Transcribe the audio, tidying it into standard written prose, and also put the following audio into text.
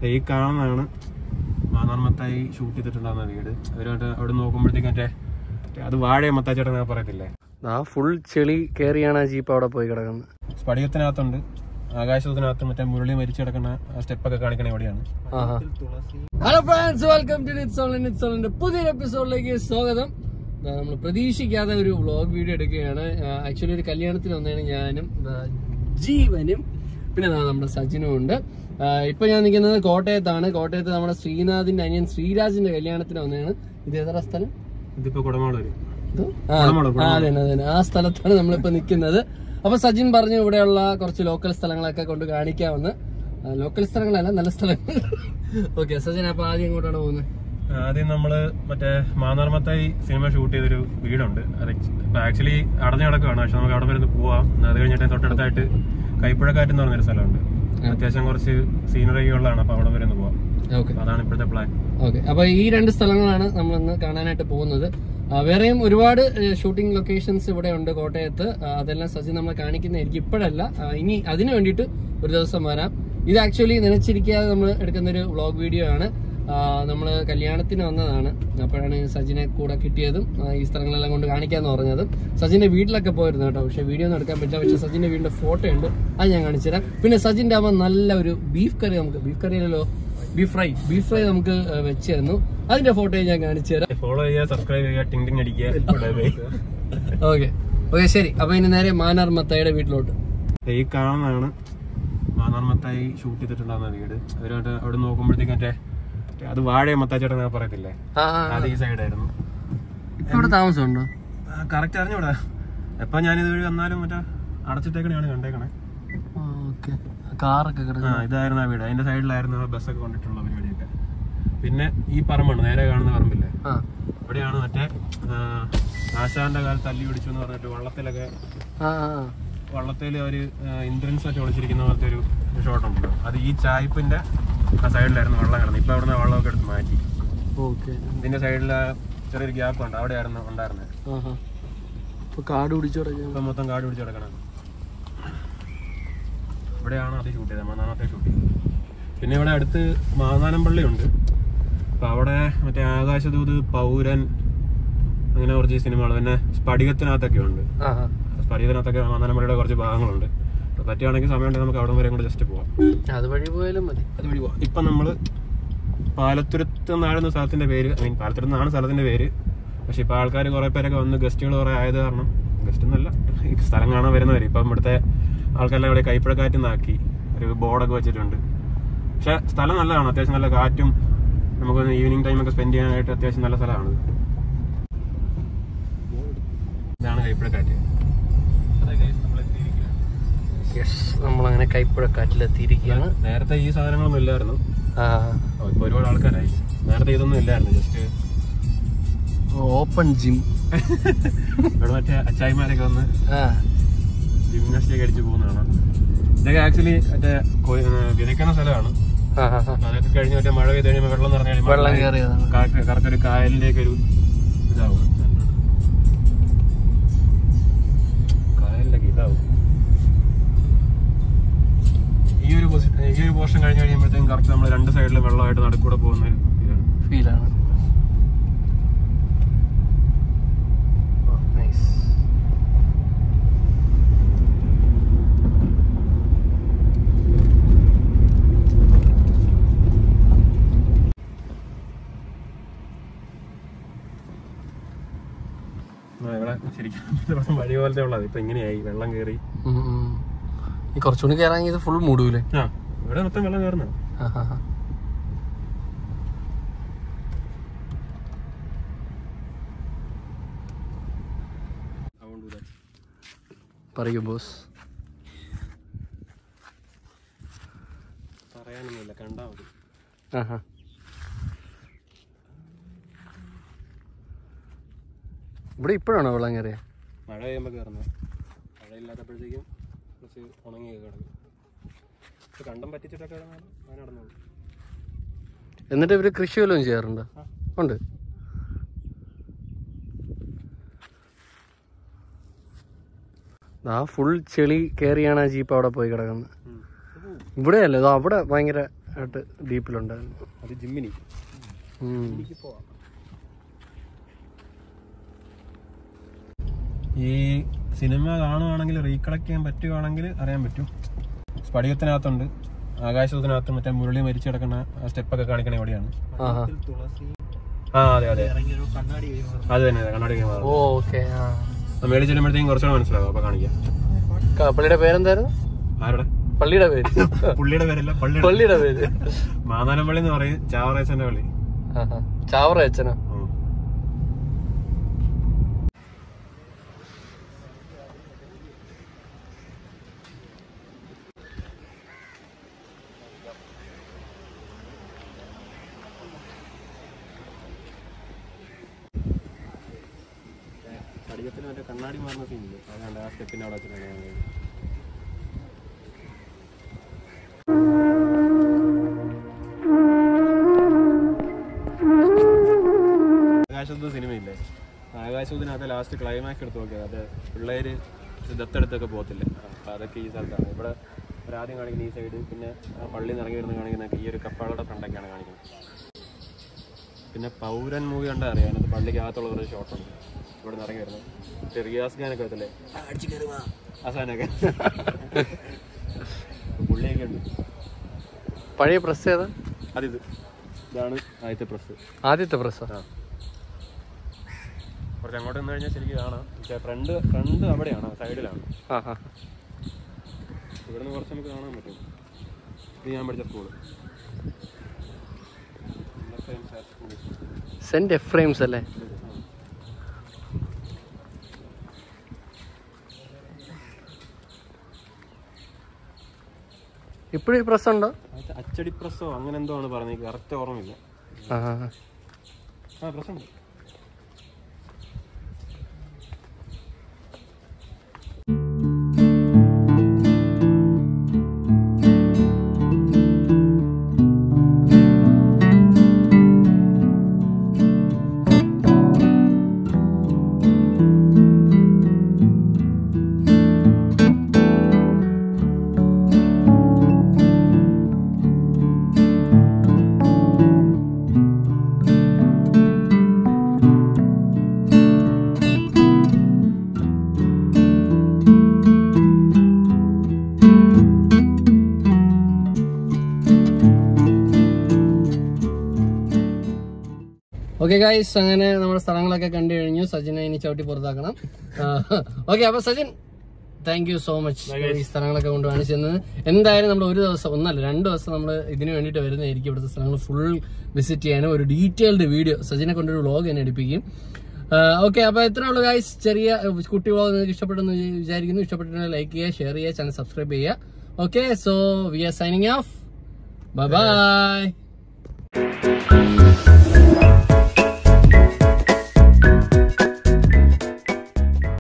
ഈ കാണുന്നതാണ് മാന്നാർമത്തായി ഷൂട്ട് ചെയ്തിട്ടുണ്ടാകുന്ന വീട്. അവരുമായിട്ട് അവിടെ നോക്കുമ്പോഴത്തേക്കും മറ്റേ അത് വാഴയെ മത്താച്ചേട്ടൻ പറയത്തില്ലേ, ആ ഫുൾ ചെളി കയറിയാണ് ആ ജീപ്പ് അവിടെ പോയി കിടക്കുന്നത്. സ്പടികത്തിനകത്തുണ്ട്, ആകാശത്തിനകത്ത് മറ്റേ മുരളി മരിച്ചു കിടക്കുന്ന ആ സ്റ്റെപ്പൊക്കെ കാണിക്കണ എവിടെയാണ്. ഹലോ ഫ്രണ്ട്സ്, വെൽക്കം ടു നിറ്റ്സോളിന്റെ പുതിയൊരു എപ്പിസോഡിലേക്ക് സ്വാഗതം. നമ്മൾ പ്രതീക്ഷിക്കാതെ ഒരു വ്ളോഗ് വീഡിയോ എടുക്കുകയാണ്. ആക്ച്വലി ഒരു കല്യാണത്തിന് വന്നതാണ് ഞാനും ജീവനും പിന്നെ നമ്മുടെ സജിനും ഉണ്ട്. ഇപ്പൊ ഞാൻ നിൽക്കുന്നത് കോട്ടയത്താണ്. കോട്ടയത്ത് നമ്മുടെ ശ്രീനാഥിന്റെ അനിയൻ ശ്രീരാജിന്റെ കല്യാണത്തിന് വന്നതാണ്. ഇത് ഏതാ സ്ഥലം? ഇതിപ്പോ കുടമാളൂര്. അതെ, ആ സ്ഥലത്താണ് നമ്മളിപ്പോ നിൽക്കുന്നത്. അപ്പൊ സജിൻ പറഞ്ഞു ഇവിടെയുള്ള കുറച്ച് ലോക്കൽ സ്ഥലങ്ങളൊക്കെ കൊണ്ട് കാണിക്കാമെന്ന്. ലോക്കൽ സ്ഥലങ്ങളല്ല, നല്ല സ്ഥലങ്ങൾ. ഓക്കെ സജിൻ, അപ്പൊ ആദ്യം എങ്ങോട്ടാണ് പോകുന്നത്? ആദ്യം നമ്മള് മറ്റേ മാന്നാർമത്തായി സിനിമ ഷൂട്ട് ചെയ്തൊരു വീടുണ്ട്. അത് ആക്ച്വലി അടഞ്ഞു കിടക്കുകയാണ്, പക്ഷെ നമുക്ക് അവിടെ വരെ പോവാം. അത് കഴിഞ്ഞിട്ട് തൊട്ടടുത്തായിട്ട് കൈപ്പുഴക്കാറ്റ് എന്ന് പറഞ്ഞൊരു സ്ഥലമുണ്ട്. അത്യാവശ്യം കുറച്ച് സീനറി ഉള്ളതാണ്, അപ്പൊ അവിടെ വരെ ഒന്ന് പോവാം. അതാണ് ഇപ്പോഴത്തെ പ്ലാൻ. ഓക്കെ, അപ്പൊ ഈ രണ്ട് സ്ഥലങ്ങളാണ് നമ്മൾ ഇന്ന് കാണാനായിട്ട് പോകുന്നത്. വേറെയും ഒരുപാട് ഷൂട്ടിംഗ് ലൊക്കേഷൻസ് ഇവിടെ ഉണ്ട് കോട്ടയത്ത്. അതെല്ലാം സജിൻ നമ്മളെ കാണിക്കുന്നതായിരിക്കും, ഇപ്പോഴല്ല, ഇനി അതിനു വേണ്ടിയിട്ട് ഒരു ദിവസം വരാം. ഇത് ആക്ച്വലി നനച്ചിരിക്കാതെ നമ്മൾ എടുക്കുന്നൊരു വ്ളോഗ് വീഡിയോ ആണ്. നമ്മള് കല്യാണത്തിന് വന്നതാണ്, അപ്പോഴാണ് സജിനെ കൂടെ കിട്ടിയതും ഈ സ്ഥലങ്ങളെല്ലാം കൊണ്ട് കാണിക്കാന്ന് പറഞ്ഞതും. സജിന്റെ വീട്ടിലൊക്കെ പോയിരുന്നു കേട്ടോ, പക്ഷെ വീഡിയോ ഒന്നും എടുക്കാൻ പറ്റില്ല. പക്ഷെ സജിന്റെ വീടിന്റെ ഫോട്ടോ ഉണ്ട്, അത് ഞാൻ കാണിച്ചു തരാം. പിന്നെ സജിന്റെ അമ്മ നല്ല ഒരു ബീഫ് കറി, നമുക്ക് ബീഫ് കറി അല്ലല്ലോ, ബീഫ് ഫ്രൈ നമുക്ക് വെച്ച് തന്നു. അതിന്റെ ഫോട്ടോ ഞാൻ കാണിച്ചു തരാം. ഫോളോ ചെയ്യുക, സബ്സ്ക്രൈബ് ചെയ്യുക, ടിങ് ടിങ് അടിക്കുക. ഓക്കെ ശരി. അപ്പൊ ഇനി നേരെ മാന്നാർമത്തായിയുടെ വീട്ടിലോട്ട്. ഈ കാണുന്നതാണ് മാന്നാർമത്തായി ഷൂട്ട് ചെയ്തിട്ടുണ്ടാകുന്ന വീട്. അവരുമായിട്ട് അവിടെ നോക്കുമ്പോഴത്തേക്കും മറ്റേ അത് വാഴയെ മത്താച്ചേട്ടൻ പറയത്തില്ലേ, അത് ഈ സൈഡായിരുന്നു. ഇവിടെ താമസമുണ്ടോ? കറക്റ്റ് അറിഞ്ഞൂടാ. എപ്പൊ ഞാനിത് വഴി വന്നാലും മറ്റേ അടച്ചിട്ടേക്കണെയാണ് കണ്ടേക്കണേ. ഇതായിരുന്നു ആ വീട്, അതിന്റെ സൈഡിലായിരുന്നു ബസ്സൊക്കെ കൊണ്ടിട്ടുള്ള പരിപാടിയൊക്കെ. പിന്നെ ഈ പറമ്പാണ്, നേരെ കാണുന്ന പറമ്പില്ലേ, ഇവിടെയാണ് മറ്റേ ആശാന്റെ കാലത്ത് തല്ലി പിടിച്ചു എന്ന് പറഞ്ഞിട്ട് വള്ളത്തിൽ അവര് ഇൻഷുറൻസ് ഒക്കെ ഒളിച്ചിരിക്കുന്ന പോലത്തെ ഒരു ഷോട്ടുണ്ടല്ലോ. അത് ഈ ചായ്പിന്റെ ആ സൈഡിലായിരുന്നു വെള്ളം കിടന്നത്. ഇപ്പൊ അവിടുന്ന് വെള്ളമൊക്കെ എടുത്ത് മാറ്റി. ഇതിന്റെ സൈഡില് ചെറിയൊരു ഗ്യാപ്പ് ഉണ്ട്, അവിടെയായിരുന്നു ഉണ്ടായിരുന്നത്. ഇപ്പൊ മൊത്തം കാട് പിടിച്ചു കിടക്കണം. ഇവിടെയാണ് അത് ഷൂട്ട് ചെയ്തത്, മാന്നാനത്തെ ഷൂട്ട് ചെയ്തത്. പിന്നെ ഇവിടെ അടുത്ത് മാന്നാനംപള്ളി ഉണ്ട്. അപ്പൊ അവിടെ മറ്റേ ആകാശദൂത്, പൗരൻ, അങ്ങനെ കുറച്ച് സിനിമകൾ. പിന്നെ സ്പടികത്തിനകത്തൊക്കെ ഉണ്ട്. സ്പടികത്തിനകത്തൊക്കെ മാന്നാനംപള്ളിയുടെ കുറച്ച് ഭാഗങ്ങളുണ്ട്. പറ്റുകയാണെങ്കിൽ സമയം ഉണ്ടെങ്കിൽ നമുക്ക് അവിടെ വരെ കൂടെ ജസ്റ്റ് പോവാം. അതുവഴി പോയാലും മതി. അതുവഴി പോവാം. ഇപ്പൊ നമ്മള് പാലത്തുരുത്ത് എന്നായിരുന്നു സ്ഥലത്തിന്റെ പേര്. പാലത്തുരുത്ത് എന്നാണ് സ്ഥലത്തിന്റെ പേര്. പക്ഷെ ഇപ്പൊ ആൾക്കാർ കുറെ പേരൊക്കെ വന്ന്, ഗസ്റ്റുകൾ കുറെ ആയത് കാരണം, ഗസ്റ്റ് എന്നല്ല, ഈ സ്ഥലം കാണാൻ വരുന്നവര്. ഇപ്പം ഇവിടുത്തെ ആൾക്കാരെല്ലാം ഇവിടെ കൈപ്പുഴക്കാറ്റ് നാക്കി ഒരു ബോർഡൊക്കെ വെച്ചിട്ടുണ്ട്. പക്ഷെ സ്ഥലം നല്ലതാണ്, അത്യാവശ്യം നല്ല കാറ്റും, നമുക്ക് ഈവനിങ് ടൈം ഒക്കെ സ്പെൻഡ് ചെയ്യാനായിട്ട് അത്യാവശ്യം നല്ല സ്ഥലമാണ്. ഇതാണ് കൈപ്പുഴക്കാറ്റ്. നമ്മളങ്ങനെ കൈപ്പുഴക്കാറ്റിലെത്തിയിരിക്കുകയാണ്. നേരത്തെ ഈ സാധനങ്ങളൊന്നും ഇല്ലായിരുന്നു, ഇപ്പൊ ഒരുപാട് ആൾക്കാരായി. നേരത്തെ ഇതൊന്നും ഇല്ലായിരുന്നു, ജസ്റ്റ് ഓപ്പൺ ജിം. ഇവിടെ മറ്റേ അച്ചായിമാരൊക്കെ വന്ന് ജിംനാസ്റ്റിക് അടിച്ചു പോകുന്നതാണ്. ഇതൊക്കെ ആക്ച്വലി മറ്റേ വിതയ്ക്കുന്ന സ്ഥലമാണ്. അതൊക്കെ കഴിഞ്ഞ് മറ്റേ മഴ പെയ്ത് കഴിയുമ്പോൾ വെള്ളം നിറഞ്ഞു കറക്റ്റ് ഒരു കായലിലേക്ക് ഒരു ഇതാവും, കായലിലേക്ക് ഇതാവും. ഈ ഒരു പോർഷൻ കഴിഞ്ഞ് കഴിയുമ്പോഴത്തേക്കും കറക്റ്റ് നമ്മൾ രണ്ട് സൈഡിലും വെള്ളമായിട്ട് നടുക്കൂടെ പോകുന്ന ഫീലാണ്. ഇവിടെ ശരിക്കും വഴി പോലത്തെ ഉള്ളത് ഇപ്പൊ ഇങ്ങനെയായി, വെള്ളം കയറി. കുറച്ചുകൂടി കയറാൻ ഇത് ഫുൾ മൂടൂലേ? ഇവിടെ മൊത്തം വെള്ളം കയറുന്ന. പറയൂ ബോസ്. പറയാനൊന്നുമില്ല, കണ്ടാ മതി. ഇവിടെ ഇപ്പോഴാണോ വെള്ളം കയറിയ? മഴ പെയ്യുമ്പോൾ കയറുന്നത്. മഴയില്ലാത്തപ്പോഴത്തേക്കും കുറച്ച് ഉണങ്ങിയൊക്കെ കിടക്കും. കണ്ടം പറ്റിച്ചിട്ടൊക്കെ നടന്നോളൂ. എന്നിട്ട് ഇവര് കൃഷി വല്ലതും ചെയ്യാറുണ്ടോ? ഉണ്ട്. ആ ഫുൾ ചെളി കയറിയാണ് ആ ജീപ്പ് അവിടെ പോയി കിടക്കുന്നത്. ഇവിടെ അല്ലേ, അവിടെ ഭയങ്കര ആയിട്ട് ഡീപ്പിലുണ്ടായിരുന്നു. അത് ജിമ്മിനി. ഈ സിനിമ കാണുവാണെങ്കിൽ റീകളക്ട് ചെയ്യാൻ പറ്റുവാണെങ്കിൽ അറിയാൻ പറ്റും. സ്ഫടികത്തിനകത്തുണ്ട്, ആകാശത്തിനകത്ത് മറ്റേ മുരളി മരിച്ചു കിടക്കുന്ന സ്റ്റെപ്പൊക്കെ കാണിക്കണ എവിടെയാണ്. അതെ അതെ, അത് തന്നെ കണ്ണാടി ഗെയിം. മേളിൽ ചെല്ലുമ്പോഴത്തേക്കും കുറച്ചുകൂടെ മനസ്സിലാവും. അപ്പൊ കാണിക്കാം. പള്ളിയുടെ പേരെന്തായിരുന്നു? ആരുടെ? പള്ളിയുടെ പേര്? പുള്ളിയുടെ പേരല്ല, പള്ളിയുടെ പേര് മാന്നാനം പള്ളി എന്ന് പറയും. ചാവറേച്ചന്റെ പള്ളി. ചാവറേച്ചനോ? സ്ഫടികത്തിന് മറ്റേ കണ്ണാടി മാറുന്ന സീനില്ലേ, അതാണ്ട് ആ സ്റ്റെപ്പിന്റെ അവിടെ വെച്ചിട്ടുണ്ട്. ആകാശത്ത് സിനിമയില്ലേ, ആകാശത്തിനകത്ത് ലാസ്റ്റ് ക്ലൈമാക്സ് എടുത്ത് നോക്കിയത്. അത് പിള്ളേര് ദത്തെടുത്തൊക്കെ പോകത്തില്ല. അപ്പം അതൊക്കെ ഈ സ്ഥലത്താണ്. ഇവിടെ ഒരാദ്യം കാണിക്കുന്ന ഈ സൈഡ്, പിന്നെ ആ പള്ളിയിൽ നിന്ന് ഇറങ്ങി വരുന്ന കാണിക്കുന്നതൊക്കെ ഈ ഒരു കപ്പാളുടെ ഫ്രണ്ടൊക്കെയാണ് കാണിക്കുന്നത്. പിന്നെ പൗരൻ മൂവി കണ്ടാൽ അറിയാം, അതിനകത്ത് പള്ളിക്കകത്തുള്ള ഒരു ഷോട്ടുണ്ട്. ഇവിടെ നിന്ന് ഇറങ്ങി വരുന്നത് റിയാസ് ഖാനൊക്കെ വരത്തില്ലേ, അസാനൊക്കെ പുള്ളിയൊക്കെ ഉണ്ട്. പഴയ പ്രസ് ഏതാ? അതിത് ഇതാണ് ആദ്യത്തെ പ്രസ്. ആദ്യത്തെ പ്രസ്? കുറച്ച് അങ്ങോട്ട് നിന്ന് കഴിഞ്ഞാൽ ശരിക്കും കാണാം. പക്ഷേ ഫ്രണ്ട് അവിടെയാണ്, സൈഡിലാണ്. ഇവിടുന്ന് കുറച്ച് നമുക്ക് കാണാൻ പറ്റും. ഇത് ഞാൻ പഠിച്ച സ്കൂള് സെന്റ് എഫ്രൈംസ് അല്ലേ? ഇപ്പോഴും ഈ പ്രസ് ഉണ്ടോ? അച്ചടി പ്രസ്സോ അങ്ങനെ എന്തോ ആണ് പറഞ്ഞത്, കറക്റ്റ് ഓർമ്മയില്ല. പ്രസ് ഉണ്ട്. ഓക്കെ ഗൈസ്, അങ്ങനെ നമ്മുടെ സ്ഥലങ്ങളൊക്കെ കണ്ടു കഴിഞ്ഞു. സജിനെ ഇനി ചവിട്ടി പുറത്താക്കണം. ഓക്കെ, അപ്പൊ Sajin, thank you so much ഈ സ്ഥലങ്ങളൊക്കെ കൊണ്ട് കാണിച്ചു തന്നത്. എന്തായാലും നമ്മൾ ഒരു ദിവസം, ഒന്നല്ല 2 ദിവസം നമ്മൾ ഇതിന് വേണ്ടിയിട്ട് വരുന്നതായിരിക്കും. ഇവിടുത്തെ സ്ഥലങ്ങൾ ഫുൾ വിസിറ്റ് ചെയ്യാനും ഒരു ഡീറ്റെയിൽഡ് വീഡിയോ സജിനെ കൊണ്ടൊരു വ്ളോഗ് തന്നെ എടുപ്പിക്കും. ഓക്കെ, അപ്പൊ എത്ര ഉള്ളു ഗൈസ്, ചെറിയ കുട്ടി വ്ളോഗ് നിങ്ങൾക്ക് ഇഷ്ടപ്പെട്ടെന്ന് വിചാരിക്കുന്നു. ഇഷ്ടപ്പെട്ടിട്ടുണ്ടെങ്കിൽ ലൈക്ക് ചെയ്യുക, ഷെയർ ചെയ്യുക, ചാനൽ സബ്സ്ക്രൈബ് ചെയ്യുക. Okay, so we are signing off. Bye by.